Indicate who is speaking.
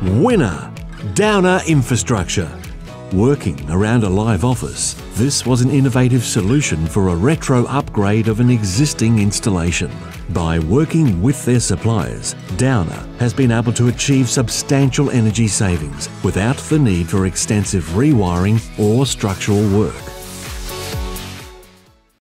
Speaker 1: Winner, Downer Infrastructure. Working around a live office, this was an innovative solution for a retro upgrade of an existing installation. By working with their suppliers, Downer has been able to achieve substantial energy savings without the need for extensive rewiring or structural work.